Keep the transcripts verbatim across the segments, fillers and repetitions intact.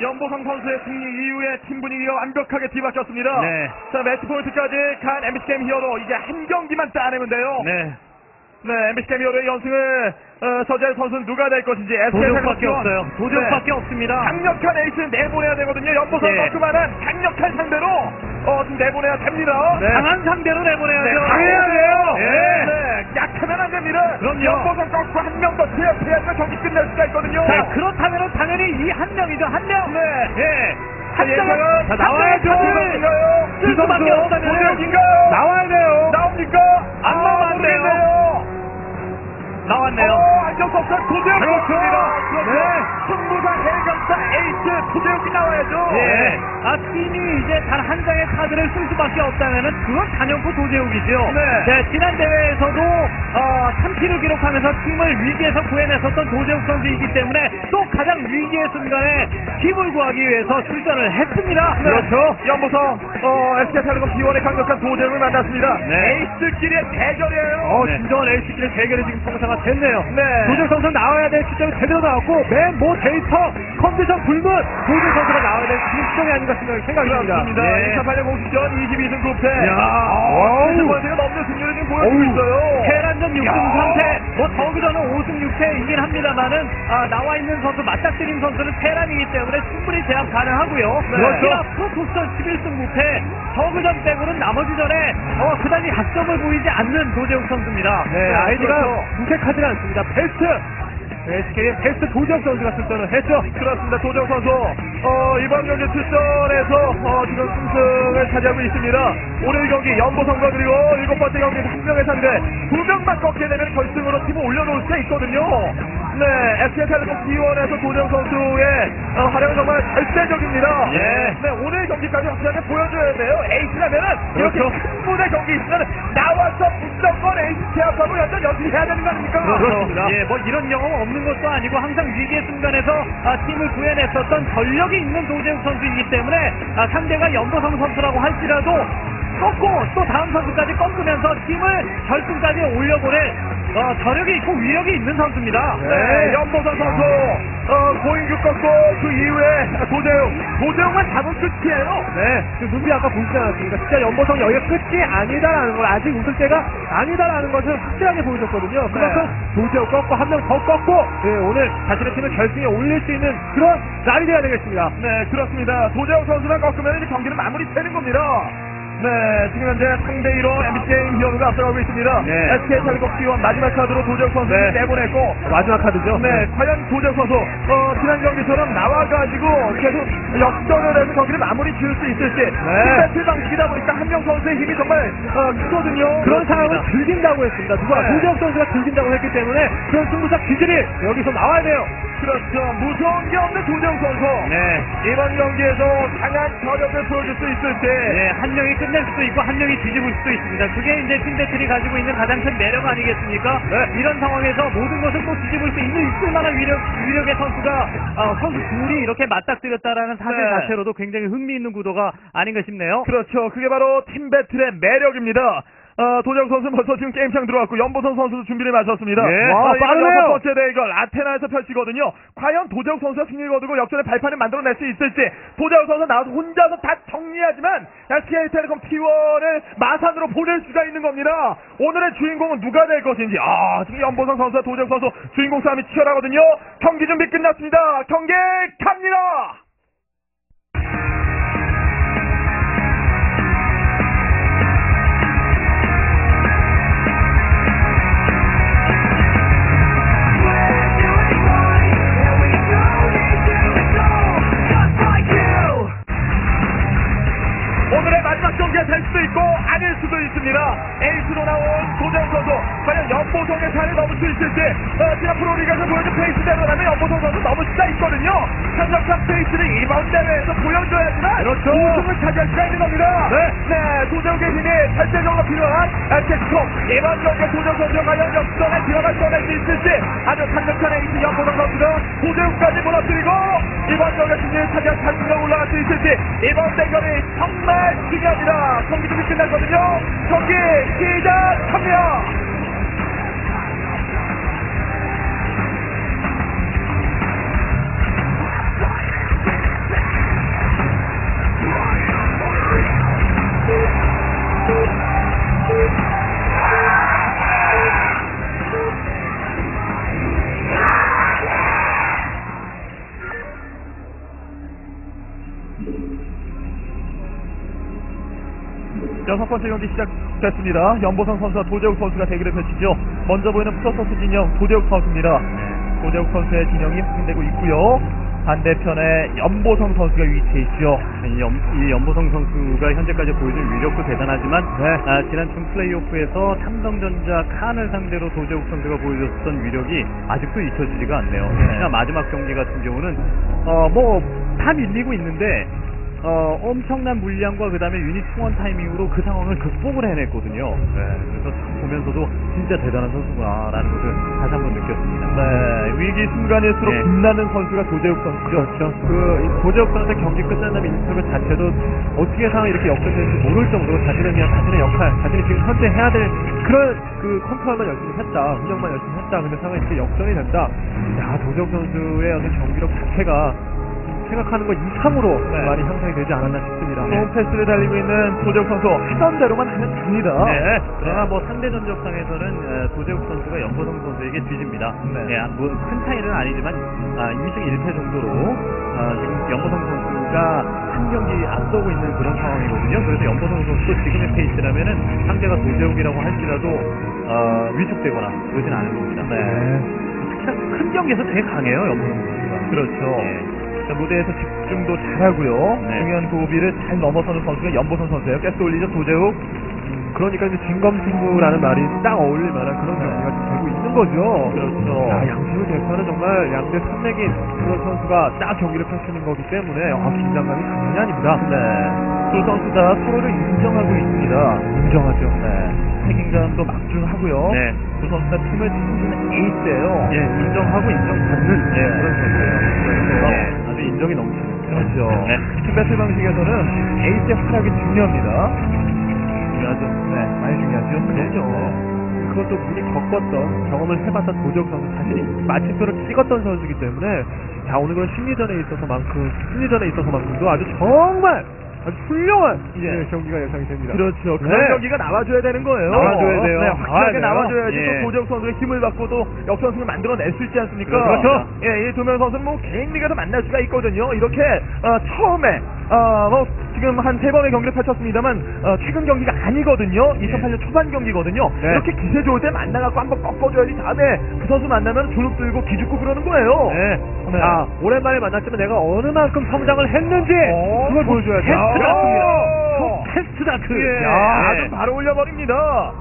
연보성 선수의 승리 이후에 팀 분위기가 완벽하게 뒤바뀌었습니다. 네. 자, 매치 포인트까지 간 엠비씨 게임 히어로 이제 한 경기만 따내면 돼요. 네. 네, 엠비씨 게임 히어로의 연승을 어, 저지할 선수는 누가 될 것인지 도적밖에 없어요. 도적밖에 네. 없습니다. 강력한 에이스 내보내야 되거든요. 연보성 예. 선수만은 강력한 상대로 어, 좀 내보내야 됩니다. 네. 강한 상대로 내보내야죠. 네, 강해야 돼요. 예. 네, 약하면 안 됩니다. 그럼요. 연보성 꺾고 한 명 더 제압해야지만 경기 끝낼 수가 있거든요. 자, 그렇다면 당연히 이 한 명이죠. 한 명. 네. 예. 한 한 명은 명은 자, 나와야죠. 나와야죠. 쓸 수밖에 수밖에 없다면 도적인가요? 나와야 돼요. 나옵니까? 안 아, 나오면 안 돼요. 모르겠네요. 나왔네요. 어, 안정석선 도재욱 그렇습니다. 네. 승부사 해감사 에이스 도재욱이 나와야죠. 예. 아, 팀이 이제 단 한 장의 카드를 쓸 수밖에 없다면은 그건 단연코 도제욱이죠. 네. 네, 지난 대회에서도 어, 삼 킬을 기록하면서 팀을 위기에서 구해냈었던 도제욱 선수이기 때문에 또 가장 위기의 순간에 팀을 구하기 위해서 출전을 했습니다. 네. 그렇죠. 연보성 어, 에스케이텔레콤 비원의 강력한 도재욱을 만났습니다. 네. 에이스끼리의 대결이에요. 어, 진정한 에이스끼리 대결이 지금 성사가 됐네요. 네. 도제욱 선수 나와야 될 시점이 제대로 나왔고 맨 뭐 데이터 컨디션 불문 도제욱 선수가 나와야 될 지금 시점이 아닌가 생각이 생각입니다. 그렇습니다. 네. 이천팔 년 공식전 이십이 승 구 패. 야. 어, 세번째가 넘는 승률을 지금 보여주고 어우. 있어요. 테란전 육 승 야. 삼 패, 뭐 저기서는 오 승 육 패이긴 합니다만은 아, 나와 있는 선수 맞닥뜨린 선수는 테란이기 때문에 충분히 제압 가능하고요. 네. 그렇죠. 프로토스전 십일 승 구 패, 저그전 빼고는 나머지 전에 어, 그다지 학점을 보이지 않는 도재욱 선수입니다. 네, 아이디가 그렇죠. 무색하지가 않습니다. 베스트! 에스케이의 베스트 도재욱 선수가 출전을 했죠. 그렇습니다. 도재욱 선수 어, 이번 경기 출전에서 어, 지금 승승을 차지하고 있습니다. 오늘 경기 연보성과 그리고 일곱 번째 경기에서 한 명의 상대 두 명만 꺾게 되면 결승으로 팀을 올려놓을 수가 있거든요. 네, 에스케이텔레콤 비원에서 도재욱 선수의 어, 활약은 정말 절대적입니다. 예. 네, 오늘 경기까지 확실하게 보여줘야 돼요. 에이스라면은 이렇게 그렇죠. 큰 무대 경기 있으면 나와서 무조건 에이스 제압하고 연전 연습해야 되는 거 아닙니까? 그렇습니다. 예, 뭐 이런 경험 없는 것도 아니고 항상 위기의 순간에서 아, 팀을 구해냈었던 전력이 있는 도재욱 선수이기 때문에 아, 상대가 연보성 선수라고 할지라도 꺾고 또 다음 선수까지 꺾으면서 팀을 결승까지 올려보낼 어, 저력이 있고 위력이 있는 선수입니다. 네, 연보성 선수 어, 고인규 꺾고 그 이후에 도재욱 도재욱만 잡은 끝이에요. 네, 눈비 아까 보시지 않았습니까? 진짜 연보성 여기가 끝이 아니다라는 걸, 아직 웃을 때가 아니다라는 것을 확실하게 보여줬거든요. 그만큼 도재욱 꺾고 한 명 더 꺾고 네, 오늘 자신의 팀을 결승에 올릴 수 있는 그런 날이 돼야 되겠습니다. 네, 그렇습니다. 도재욱 선수만 꺾으면 이제 경기는 마무리되는 겁니다. 네, 지금 현재 상대 일 호 엠비씨 게임 히어로가 앞서가고 있습니다. 네. 에스케이텔레콤 비원 마지막 카드로 도재욱 선수를 네. 내보냈고 마지막 카드죠. 네, 과연 도재욱 선수 어, 지난 경기처럼 나와가지고 계속 역전을 해서 경기를 마무리 지을 수 있을지 네. 배틀 방식이다 보니까 한 명 선수의 힘이 정말 어, 크거든요. 그런 상황을 즐긴다고 했습니다. 누가 네. 도재욱 선수가 즐긴다고 했기 때문에 그런 승부사 기질이 여기서 나와야 돼요. 그렇죠. 무서운 게 없는 도재욱 선수. 네. 이번 경기에서 강한 저력을 보여줄 수 있을지. 네, 한 명이 끝낼 수도 있고 한 명이 뒤집을 수도 있습니다. 그게 이제 팀배틀이 가지고 있는 가장 큰 매력 아니겠습니까? 네. 이런 상황에서 모든 것을 또 뒤집을 수 있는 있을 만한 위력, 위력의 선수가 어, 선수 둘이 이렇게 맞닥뜨렸다라는 사실 네. 자체로도 굉장히 흥미있는 구도가 아닌가 싶네요. 그렇죠. 그게 바로 팀 배틀의 매력입니다. 어, 도재욱 선수 벌써 지금 게임창 들어왔고 연보성 선수도 준비를 마쳤습니다. 예. 와, 아, 빠르네요. 여섯 번째 대결 아테나에서 펼치거든요. 과연 도재욱 선수가 승리를 거두고 역전의 발판을 만들어낼 수 있을지. 도재욱 선수 나와서 혼자서 다 정리하지만 에스케이텔레콤 티원을 마산으로 보낼 수가 있는 겁니다. 오늘의 주인공은 누가 될 것인지. 아, 지금 연보성 선수와 도재욱 선수 주인공 싸움이 치열하거든요. 경기 준비 끝났습니다. 경기 갑니다. 오늘의 마지막 경기가 될 수도 있고 아닐 수도 있습니다. 에이스로 나온 도재욱 선수 과연 연보성의 산을 넘을 수 있을지. 어, 지난 프로리그에서 보여준 페이스대로라면 연보성 선수 넘을 수가 있거든요. 강력한 페이스를 이번 대회에서 보여줘야지만 그렇죠. 우승을 차지할 수가 있는 겁니다. 네. 네, 도재욱의 힘이 절대적으로 필요한 에스케이텔레콤 이번 경기에 도재욱 선수가 과연 역전에 들어갈 수 있을지. 아주 강력한 에이스 연보성 선수가 도재욱까지 무너뜨리고 이번 경기에 승리를 차지할 자신감 올라갈 수 있을지. 이번 대결이 정말 중요합니다. 경기 준비 끝났거든요. 경기 시작합니다. 여섯 번째 경기 시작됐습니다. 연보성 선수와 도재욱 선수가 대결을 펼치죠. 먼저 보이는 프로토스 진영 도재욱 선수입니다. 네. 도재욱 선수의 진영이 확인되고 있고요. 반대편에 연보성 선수가 위치해 있죠. 이, 연, 이 연보성 선수가 현재까지 보여준 위력도 대단하지만 네. 아, 지난 준 플레이오프에서 삼성전자 칸을 상대로 도재욱 선수가 보여줬던 위력이 아직도 잊혀지지가 않네요. 네. 특히나 마지막 경기 같은 경우는 어, 뭐 다 밀리고 있는데 어, 엄청난 물량과 그 다음에 유닛 충원 타이밍으로 그 상황을 극복을 해냈거든요. 네, 그래서 참 보면서도 진짜 대단한 선수구나라는 것을 다시 한번 느꼈습니다. 네, 위기 순간일수록 네. 빛나는 선수가 도재욱 선수죠. 그렇죠. 그 도재욱 선수의 경기 끝난 다음에 인터뷰 자체도 어떻게 상황이 이렇게 역전되는지 모를 정도로 자신을 위한 자신의 역할, 자신이 지금 현재 해야 될 그런 그 컨트롤만 열심히 했다, 운영만 열심히 했다. 근데 상황이 이렇게 역전이 된다. 야, 도재욱 선수의 어떤 경기력 자체가 생각하는 것 이상으로 네. 많이 향상이 되지 않았나 싶습니다. 네. 패스를 달리고 있는 도재욱 선수 하던 대로만 하면 됩니다. 네. 그러나 뭐 상대 전적상에서는 어, 도재욱 선수가 연보성 선수에게 뒤집니다. 네. 예, 뭐 큰 차이는 아니지만 아, 이 승 일 패 정도로 아, 지금 연보성 선수가 한 경기 앞서고 있는 그런 상황이거든요. 그래서 연보성 선수도 지금의 페이스라면은 상대가 도재욱이라고 할지라도 어, 위축되거나 그러진 않을 겁니다. 네. 특히나 큰 경기에서 되게 강해요, 연보성 선수가. 그렇죠. 예. 자, 무대에서 집중도 잘하고요. 네. 중요한 고비를 잘 넘어서는 선수가 연보성 선수예요. 가스 올리죠, 도재욱. 그러니까 이제 진검승부라는 말이 딱 어울릴 만한 그런 네. 경기가 지금 되고 있는 거죠. 그렇죠. 야, 양팀을 대표하는 정말 양대 산맥인 그런 선수가 딱 경기를 펼치는 거기 때문에 아, 긴장감이 장난이 아닙니다. 네. 두 선수 다 서로를 인정하고 있습니다. 인정하죠. 네. 책임감도 막중하고요. 네. 두 선수 다 팀을 지키는 에이스예요. 예, 인정하고 인정받는 예, 그런 선수예요. 그렇죠. 예, 아주 인정이 넘치는. 그렇죠. 네. 팀 배틀 방식에서는 에이스의 활약이 중요합니다. 중요하죠. 네, 많이 중요하죠. 그렇죠. 그것도 미리 겪었던 경험을 해봤던 도적 선수 자신이 마침표를 찍었던 선수이기 때문에 자 오늘 그런 심리전에 있어서만큼 심리전에 있어서만큼도 아주 정말 아주 훌륭한 예. 예, 경기가 예상이 됩니다. 그렇죠. 그런 네. 경기가 나와줘야 되는 거예요. 나와줘야 돼요. 네, 확실하게 나와야 돼요. 나와줘야지 예. 또 도재욱 선수의 힘을 받고 또 역전승을 만들어낼 수 있지 않습니까? 그렇죠. 예, 이 두 명 선수는 뭐 개인 리그에서 만날 수가 있거든요. 이렇게 어, 처음에 어, 뭐 지금 한 세 번의 경기를 펼쳤습니다만 어, 최근 경기가 아니거든요. 이천팔 년 초반 경기거든요. 네. 이렇게 기세 좋을 때 만나갖고 한번 꺾어줘야지 다음에 그 선수 만나면 주눅 들고 기죽고 그러는 거예요. 네. 네. 자 오랜만에 만났지만 내가 어느 만큼 성장을 했는지 어, 그걸 보여줘야죠. 테스트 다크입니다. 예. 테스트 다크. 예, 야, 아주 바로 올려버립니다.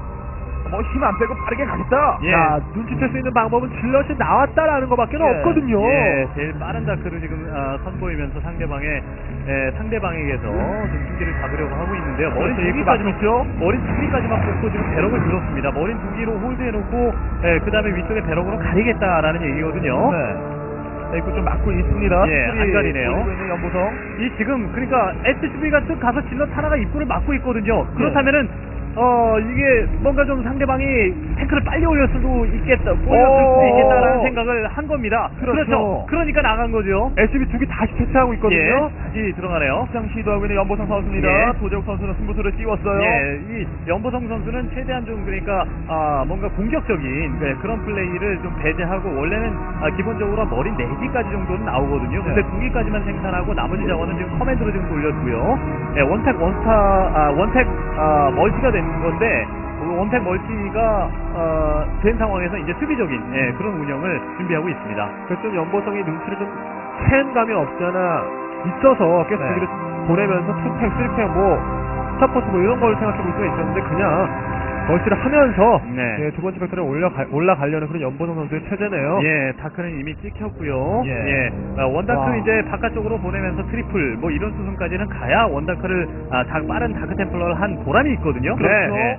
뭐 힘 안 빼고 빠르게 가겠다. 예. 자 눈치챌 수 있는 방법은 질럿이 나왔다라는 것밖에 는 예. 없거든요. 예, 제일 빠른 다크를 지금 아, 선보이면서 상대방의 예, 상대방에게서 좀 승기를 잡으려고 하고 있는데요. 머리 두 기까지 맞죠? 머리 두 기까지만 뽑고 지금 배럭을 들었습니다. 머리 두 기로 홀드해놓고 예, 그 다음에 위쪽에 배럭으로 가리겠다라는 얘기거든요. 네. 네, 이거 좀 막고 있습니다. 예, 스크린 안 가리네요. 올리고 있는 연보성. 이 지금 그러니까 에스씨비가 쓱 가서 질럿 하나가 입구를 막고 있거든요. 그렇다면은 어 이게 뭔가 좀 상대방이 태클을 빨리 올릴 수도 있겠다, 올렸을 수도 있겠다라는 생각을 한 겁니다. 그렇죠. 그러니까 나간 거죠. 에스비 두 개 다시 캐치하고 있거든요. 예, 다시 들어가네요. 시장 시도하고 있는 연보성 선수입니다. 예. 도재욱 선수는 승부수를 띄웠어요. 예, 이 연보성 선수는 최대한 좀 그러니까 아 뭔가 공격적인 네, 그런 플레이를 좀 배제하고 원래는 아, 기본적으로 머리 네 기까지 정도는 나오거든요. 근데 네. 두 기까지만 생산하고 나머지 자원은 지금 커맨드로 지금 돌렸고요. 예, 원택 원스타 아, 원택 아, 멀티가 된 건데 원택 멀티가 어, 된 상황에서 이제 수비적인 예, 그런 운영을 준비하고 있습니다. 그래서 좀 연보성이 눈치를 좀 챈 감이 없잖아 있어서 계속 네. 경기를 보내면서 투팩, 쓰리팩, 뭐 스타포트 뭐 이런 걸 생각해 볼 수가 있었는데 그냥 멀티를 하면서 네. 예, 두 번째 벡터를 올라가, 올라가려는 그런 연보성 선수의 체제네요. 예, 다크는 이미 찍혔고요. 예. 예, 아, 원다크 와. 이제 바깥쪽으로 보내면서 트리플 뭐 이런 수순까지는 가야 원다크를 아, 다 빠른 다크 템플러를 한 보람이 있거든요. 그렇죠. 네.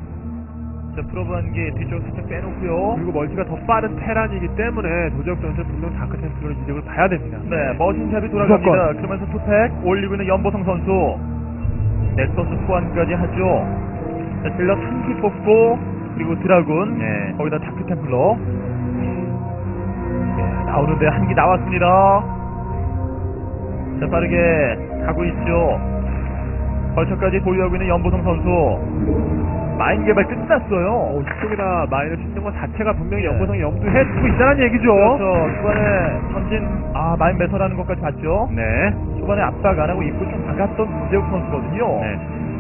자, 프로브 한 개 뒤쪽 살짝 빼놓고요. 그리고 멀티가 더 빠른 테란이기 때문에 도적 선수 분명 다크 템플러의 이력을 봐야 됩니다. 네, 머신샵이 돌아갑니다. 무조건. 그러면서 투팩 올리고 있는 연보성 선수. 넥서스 소환까지 하죠. 자, 질럿 한 기 뽑고 그리고 드라군. 네. 거기다 다크 템플러. 네, 나오는데 한 기 나왔습니다. 자, 빠르게 가고 있죠. 벌처까지 보유하고 있는 연보성 선수. 마인 개발 끝났어요. 어, 이쪽에다 마인을 짓는 것 자체가 분명히 네. 연보성이 염두해 두고 있다는 얘기죠. 그렇죠. 초반에 전진, 아, 마인 매설하는 것까지 봤죠. 네. 초반에 압박 안 하고 입구 좀 나갔던 도재욱 선수거든요. 네. 아,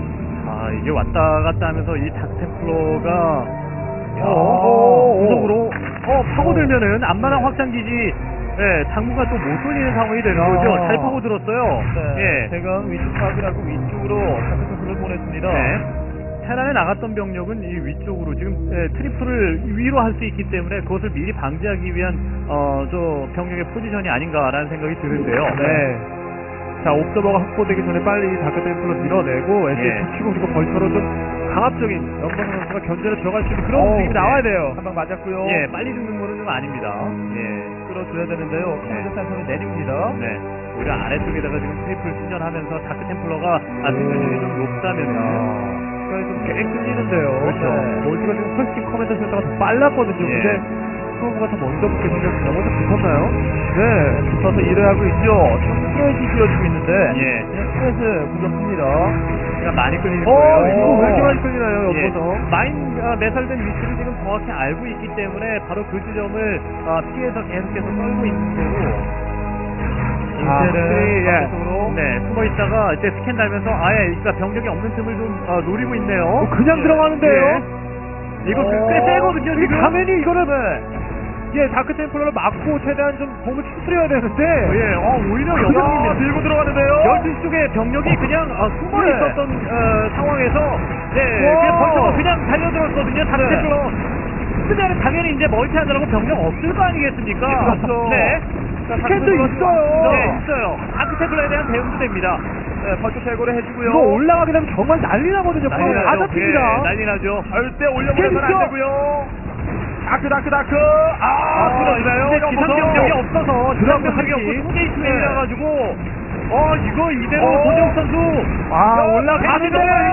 아, 이게 왔다 갔다 하면서 이 다크템플러가 야, 어, 구석으로 어, 파고들면은 앞마당 확장기지 예, 당분간 또 못 돌리는 상황이 되는 거죠. 잘 파고들었어요. 네. 예. 제가 위쪽 파악이라고 위쪽으로 다크템플러를 보냈습니다. 네. 테란에 나갔던 병력은 이 위쪽으로 지금 예, 트리플을 위로 할 수 있기 때문에 그것을 미리 방지하기 위한 어, 저 병력의 포지션이 아닌가라는 생각이 드는데요. 네. 자, 옵저버가 확보되기 전에 빨리 다크템플러 밀어내고 에스에이 예. 치고 그리고 벌처로 좀 강압적인 연방 선수가 견제를 들어갈 수 있는 그런 어우, 움직임이 나와야 돼요. 한 방 맞았고요. 예, 빨리 죽는 거는 좀 아닙니다. 예. 끌어줘야 되는데요. 네. 카드센터는 내립니다. 네. 오히려 아래쪽에다가 지금 트리플 충전하면서 다크템플러가 아, 생존율이 좀 높다면은 시간이 좀꽤 끌리는데요. 그렇죠. 네. 멀티가 지금 훨씬 커맨드 센터가 더 빨랐거든요. 예. 근데 프로브가 더 먼저 붙게 생겼습니다. 먼저 붙었나요? 네. 붙어서 일을 하고 있죠. 스케이트 휘어지고 있는데 예. 스케이트 부족합니다. 그러니까 많이 끌리는 어, 거예요. 이거 왜 이렇게 많이 끌리나요, 예. 옆에서? 마인 어, 매설된 위치를 지금 정확히 알고 있기 때문에 바로 그 지점을 어, 피해서 계속해서 떨고 있는 거고. 아, 인텔은 확실히, 예. 바깥으로 네, 숨어 있다가 이제 스캔 달면서 아예 그러니까 병력이 없는 틈을 좀 어, 노리고 있네요. 어, 그냥 들어가는데요? 예. 이거 어. 꽤 세거든요, 이게 지금. 가면이 이거는 예, 다크 템플러를 막고 최대한 좀 bom을 추스려야 되는데 예, 어, 오히려 야, 영광입니다. 밀고 들어가는데요. 열두 시 쪽에 병력이 그냥 어, 숨어 네. 있었던 어, 상황에서 네, 와. 그냥 벌써 그냥 달려들었거든요. 네. 다크템플러 쓰면 당연히 이제 멀티하느라고 병력 없을 거 아니겠습니까? 그렇죠. 네. 스캔도 있어요. 네, 있어요. 다크템플러에 대한 대응도 됩니다. 네, 벌써 제거를 해주고요. 이거 올라가게 되면 정말 난리 나거든요. 난리 프로 다 나죠. 잡힙니다. 예, 난리 나죠. 절대 올려보내서는 안 스캔이죠. 되고요. 다크 다크 다크. 아, 아, 그러나요? 근데 기상병력이 없어서 기상병력이 없고 드라마 투게이트 웨이라 네. 가지고 어 이거 이대로 어. 도재욱 선수 아, 올라가는데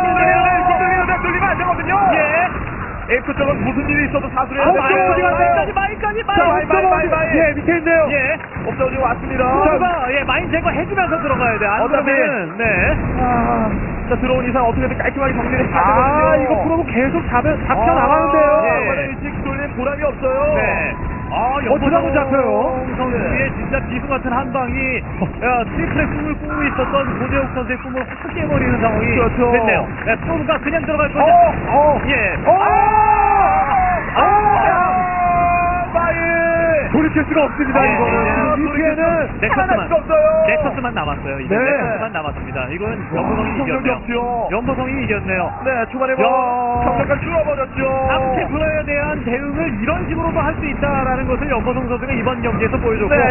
기다려야 돌리면 안 되거든요. 예. 에이크 쪽은 무슨 일이 있어도 사수를 해야 아, 되는데. 어디 갔나요? 마이까지 마이까지 자, 마이 마이, 마이, 마이. 예, 밑에 있네요. 예. 옵저버가 왔습니다. 선수가 예 마인 제거 해주면서 들어가야 돼. 안 어차피. 그러면 네. 아, 자, 들어온 이상 어떻게든 깔끔하게 정리를 해야 아, 되거든요. 이거 프로브 계속 잡혀, 잡혀 아, 나가는데요. 예. 일찍 돌린 보람이 없어요. 네. 아, 어, 드라곤 잡혀요. 선수의 진짜 비수 같은 한 방이 야, 트리플의 꿈을 꾸고 있었던 고재욱 선수의 꿈을 확 깨버리는 상황이 그렇죠. 됐네요. 네, 프로브가 그냥 들어갈 거죠. 어, 어. 예. 어! 아! 아! 마이! 돌이킬 수가 없습니다, 예, 이거는. 아, 지금 이 피해는 넥서스만 수가 없어요. 넥서스만 남았어요. 이제 네. 넥서스만 남았습니다. 이건 연보성이 성적이 이겼네요. 없죠. 연보성이 이겼네요. 네, 초반에 야. 뭐 경력을 줄어버렸죠. 닥테플러에 대한 대응을 이런 식으로도 할 수 있다라는 것을 연보성 선수가 이번 경기에서 보여줬고 네, 야,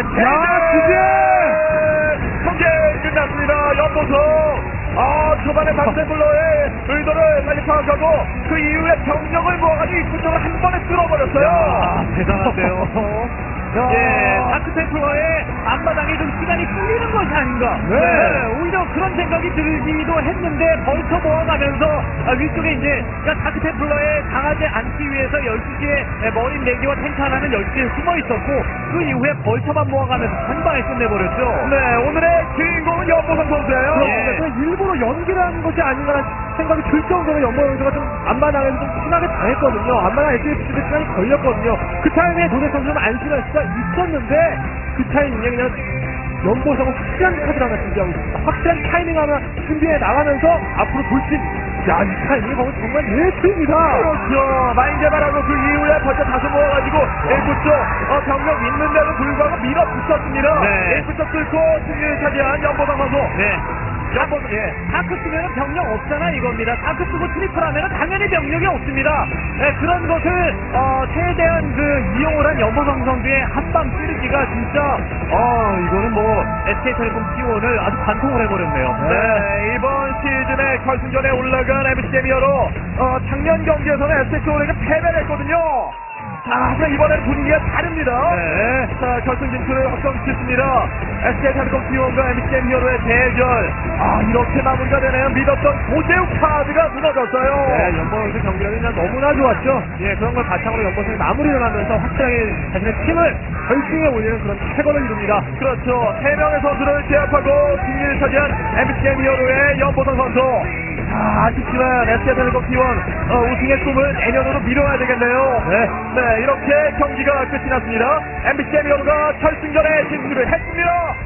제재! 경기 끝났습니다. 연보성. 아, 초반에 박세블러의 의도를 빨리 파악하고 그 이후에 병력을 모아가지고 이 구점을 한 번에 쓸어버렸어요. 야, 대단한데요. 야. 예, 다크템플러의 앞마당에 좀 시간이 끌리는 것이 아닌가. 네. 오히려 그런 생각이 들기도 했는데 벌써 모아가면서 아, 위쪽에 이제 그러니까 다크템플러에 당하지 않기 위해서 열두 시에 머린 네 개와 탱크 하나는 열두 시에 숨어 있었고 그 이후에 벌처만 모아가면서 한 방에 끝내버렸죠. 네, 오늘의 주인공은 연보성 선수예요. 예. 그래서 일부러 연기를 하는 것이 아닌가라는 생각이 들 정도로 연보 선수가 좀 앞마당에서 좀 심하게 당했거든요. 앞마당 에스에프씨도 시간이 걸렸거든요. 그 타이밍에 도대 선수는 안심할 수가 있었는데 그 타이밍에 그냥 연보성은 확실한 카드를 하나 준비하고 있습니다. 확실한 타이밍 하나 준비해 나가면서 앞으로 돌진. 야, 이 타이밍이 보면 정말 예술입니다. 그렇죠. 마인 개발하고 그 이후에 벌써 다시 모아가지고 일부 쪽 어, 병력 있는데도 불구하고 밀어붙였습니다. 네. 일부 쪽 뚫고 승리를 차지한 연보성 선수. 네. 연보, 예. 다크 쓰면은 병력 없잖아 이겁니다. 다크 쓰고 트리플 하면은 당연히 병력이 없습니다. 네, 그런 것을 어, 최대한 그 이용을 한 연보성 선수의 한방 찌르기가 진짜 어 이거는 뭐 에스케이텔레콤 티원을 아주 관통을 해버렸네요. 네, 이번 시즌에 결승전에 올라간 엠비씨 미어로 어, 작년 경기에서는 에스케이트홀에게 패배를 했거든요. 자, 하지만 이번에는 분위기가 다릅니다. 네. 자, 결승 진출을 확정짓습니다. 에스케이텔레콤 티원과 엠비씨 미어로의 대결. 아, 이렇게 마무리가 되네요. 믿었던 고재욱 카드가 무너졌어요. 네, 연보선수 경기력이 그냥 너무나 좋았죠. 예, 그런 걸 바탕으로 연보선이 마무리를 하면서 확실하게 자신의 팀을 결승에 올리는 그런 쾌거를 이룹니다. 그렇죠. 세 명의 선수를 제압하고 승리를 차지한 엠비씨 미어로의 연보성 선수. 아, 아쉽지만 에스케이텔레콤 티원 어, 우승의 꿈을 내년으로 미뤄야 되겠네요. 네. 네, 이렇게 경기가 끝이 났습니다. 엠비씨 미어로가 결승전에 진출을 했습니다.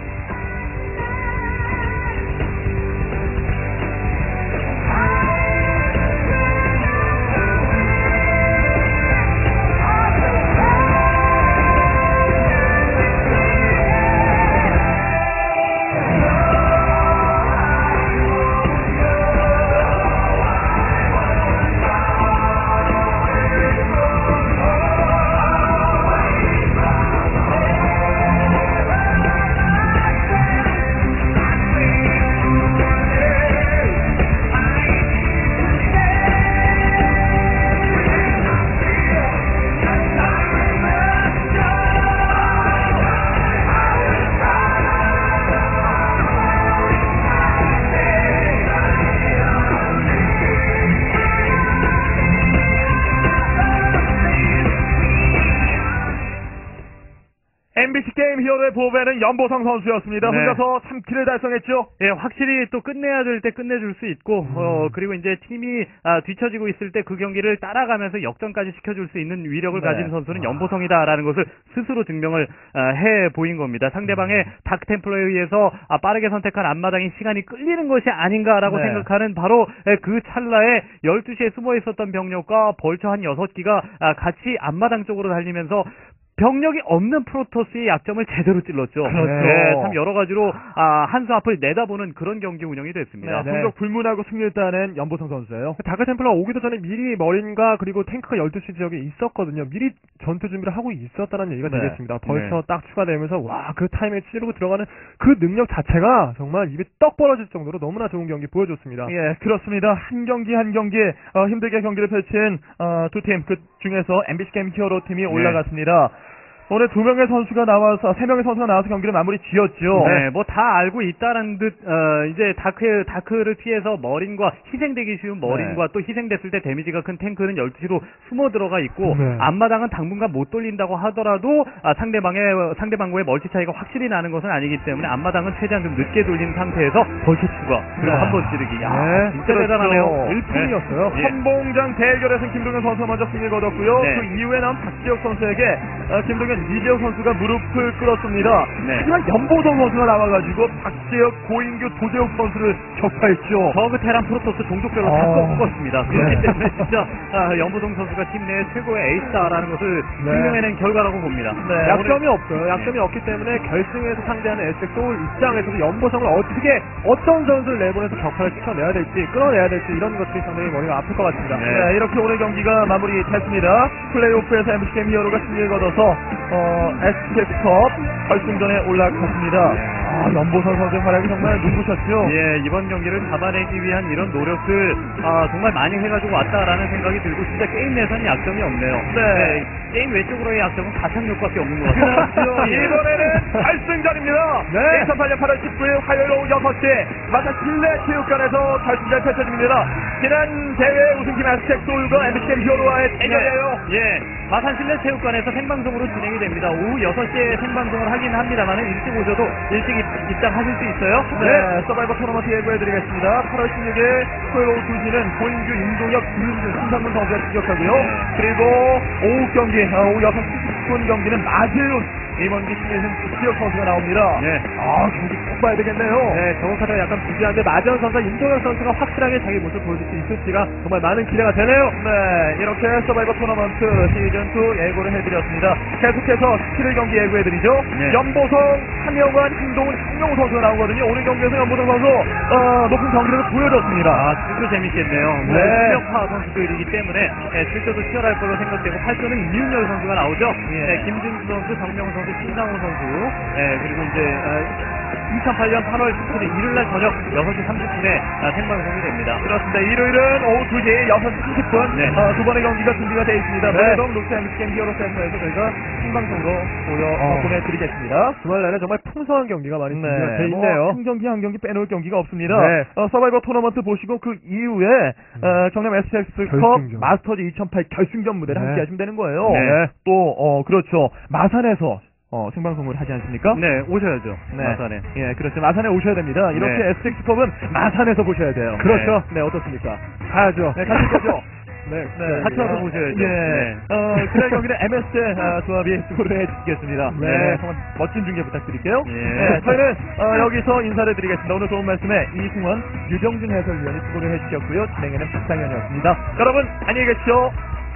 히어로의 보배는 연보성 선수였습니다. 네. 혼자서 삼 킬을 달성했죠. 예, 확실히 또 끝내야 될 때 끝내줄 수 있고, 음. 어, 그리고 이제 팀이 아, 뒤처지고 있을 때 그 경기를 따라가면서 역전까지 시켜줄 수 있는 위력을 네. 가진 선수는 연보성이다라는 것을 스스로 증명을 아, 해 보인 겁니다. 상대방의 음. 다크템플러에 의해서 아, 빠르게 선택한 앞마당이 시간이 끌리는 것이 아닌가라고 네. 생각하는 바로 예, 그 찰나에 열두 시에 숨어 있었던 병력과 벌처 한 여섯 기가 아, 같이 앞마당 쪽으로 달리면서 병력이 없는 프로토스의 약점을 제대로 찔렀죠. 그렇죠. 네, 참 여러 가지로 아, 한 수 앞을 내다보는 그런 경기 운영이 됐습니다. 네, 성적 불문하고 승리했다는 연보성 선수예요. 다크템플러 오기도 전에 미리 머린과 그리고 탱크가 열두 시 지역에 있었거든요. 미리 전투 준비를 하고 있었다는 얘기가 네. 되겠습니다. 벌써 네. 딱 추가되면서 와, 그 타임에 찌르고 들어가는 그 능력 자체가 정말 입에 떡 벌어질 정도로 너무나 좋은 경기 보여줬습니다. 예, 그렇습니다. 한 경기 한 경기 어, 힘들게 경기를 펼친 어, 두 팀, 그 중에서 엠비씨 게임 히어로 팀이 올라갔습니다. 오늘 두 명의 선수가 나와서 세 명의 선수가 나와서 경기를 마무리 지었죠. 네, 뭐 다 알고 있다는 듯 어, 이제 다크 다크를 피해서 머린과 희생되기 쉬운 머린과 또 희생됐을 때 데미지가 큰 탱크는 열두 시로 숨어 들어가 있고 네. 앞마당은 당분간 못 돌린다고 하더라도 아, 상대방의 상대방과의 멀티 차이가 확실히 나는 것은 아니기 때문에 앞마당은 최대한 좀 늦게 돌린 상태에서 벌써 추가 그리고 네. 한 번 찌르기. 야, 네, 진짜 그렇죠. 대단하네요. 일품이었어요. 예. 선봉장 대결에서는 김동현 선수가 먼저 승리를 거뒀고요. 네. 그 이후에 나온 박지혁 선수에게 어, 김동현, 이재혁 선수가 무릎을 꿇었습니다. 네. 하지만 연보성 선수가 나와가지고 박지혁, 고인규, 도재욱 선수를 격파했죠. 저그 테란 프로토스 종족별로 다 어. 꺾었습니다. 그렇기 네. 때문에 진짜 아, 연보동 선수가 팀 내 최고의 에이스다라는 것을 네. 증명해낸 결과라고 봅니다. 네, 약점이 없어요. 약점이 없기 때문에 결승에서 상대하는 에스엑 소울 입장에서도 연보성을 어떻게 어떤 선수를 내보내서 격파를 시켜내야 될지 끌어내야 될지 이런 것들이 상당히 머리가 아플 것 같습니다. 네. 네, 이렇게 오늘 경기가 마무리됐습니다. 플레이오프에서 엠비씨 게임 히어로가 승리를 거둬서 어, 에스케이프컵 결승전에 올라갔습니다. 네. 아, 연보성 선수의 활약이 정말 눈부셨죠. 예, 이번 경기를 잡아내기 위한 이런 노력을 아, 정말 많이 해가지고 왔다라는 생각이 들고 진짜 게임 내에서는 약점이 없네요. 네. 게임 외적으로의 약점은 가창력밖에 없는 것 같아요. 그렇죠. 이번에는 결승전입니다. 네. 이천팔 년 팔월 십구일 화요일 오후 여섯 시 마산 실내체육관에서 결승전 펼쳐집니다. 지난 대회 우승팀 에스텍 소울과 엠비씨 게임 히어로와의 대결이에요. 예, 예. 마산 실내체육관에서 생방송으로 진행이 됩니다. 오후 여섯 시에 생방송을 하긴 합니다만 일찍 오셔도 일찍 입, 입장하실 수 있어요. 네, 서바이벌 토너먼트 예고해드리겠습니다. 팔월 십육일 토요일 오후 두 시는 고인규, 임동혁, 김윤준, 신상문 선수가 추격하고요. 네. 그리고 오후 경기, 어, 오후 여섯 시 십 분 경기는 마재윤, 이번기 신예승 지역 선수가 나옵니다. 네. 아, 경기 꼭 봐야 되겠네요. 네, 정확하게 약간 부지한데 마지원 선수와 임동혁 선수가 확실하게 자기 모습을 보여줄 수 있을지가 정말 많은 기대가 되네요. 네, 이렇게 서바이벌 토너먼트 시즌이 예고를 해드렸습니다. 계속해서 십칠 일 경기 예고해드리죠. 네. 연보성, 한명관, 김동훈, 황명우 선수가 나오거든요. 오늘 경기에서 연보성 선수 어, 높은 경기력을 보여줬습니다. 아, 진짜 재밌겠네요. 뭐 네. 실력파 선수들이기 때문에 예, 실제도 치열할 걸로 생각되고 팔 조는 이윤열 선수가 나오죠. 예. 예, 김진수 선수, 정명훈 선수, 신상호 선수, 예, 그리고 이제 어, 이천팔 년 팔월 십칠일 일요일날 저녁 여섯 시 삼십 분에 아, 생방송이 됩니다. 그렇습니다. 일요일은 오후 두 시 여섯 시 삼십 분 네. 어, 두 번의 경기가 준비가 되어 있습니다. 네. 노래동 록스 엠비씨 게임 히어로 센터에서 저희가 생방송으로 보여, 어, 어. 보내드리겠습니다. 주말 내내 정말 풍성한 경기가 많이 준비가 돼 네, 있네요. 뭐 한 경기 한 경기 빼놓을 경기가 없습니다. 네. 어, 서바이벌 토너먼트 보시고 그 이후에 어, 경남 에스엑스컵 결승전. 마스터즈 이천팔 결승전 무대를 네. 함께 하시면 되는 거예요. 네. 또 어, 그렇죠. 마산에서 어, 생방송을 하지 않습니까? 네, 오셔야죠. 네. 마산에. 예, 그렇죠. 마산에 오셔야 됩니다. 이렇게 네. 에스엑스컵은 마산에서 보셔야 돼요. 그렇죠. 네, 어떻습니까? 가야죠. 네, 같이 보죠. 네, 네, 같이 와서 보셔야죠. 예. 네. 어, 그날 경기는 엠에스제 아, 조합이 수고를 해주시겠습니다. 네. 네. 정말 멋진 중계 부탁드릴게요. 예. 네, 저희는 어, 여기서 인사를 드리겠습니다. 오늘 좋은 말씀에 이승원, 유병준 해설위원이 수고를 해주셨고요. 진행에는 박상현이었습니다. 여러분, 안녕히 계십시오.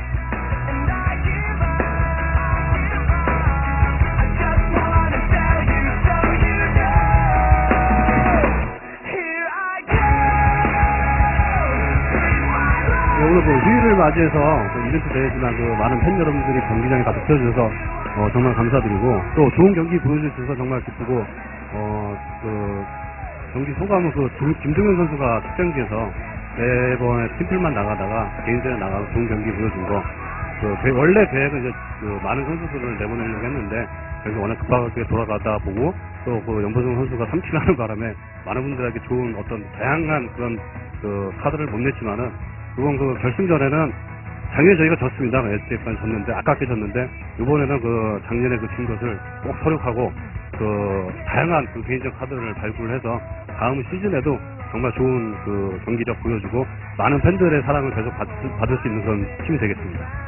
오늘 그 휴일을 맞이해서 그 이벤트 대회지만 그 많은 팬 여러분들이 경기장에 다 눕혀주셔서 어, 정말 감사드리고 또 좋은 경기 보여주셔서 정말 기쁘고 어, 그 경기 소감은 그 김- 김동현 선수가 특정기에서 매번 팀플만 나가다가 개인전에 나가서 좋은 경기 보여준 거. 그 계- 원래 계획은 이제 그 많은 선수들을 내보내려고 했는데 그래서 워낙 급하게 돌아가다 보고 또 그 연보성 선수가 삼킬하는 바람에 많은 분들에게 좋은 어떤 다양한 그런 그 카드를 못 냈지만은 그건 그 결승전에는 작년에 저희가 졌습니다. 에스티에프까지 졌는데 아깝게 졌는데 이번에는 그 작년에 그 진 것을 꼭 서력하고 그 다양한 그 개인적 카드를 발굴해서 다음 시즌에도 정말 좋은 그 경기력 보여주고 많은 팬들의 사랑을 계속 받, 받을 수 있는 그런 팀이 되겠습니다.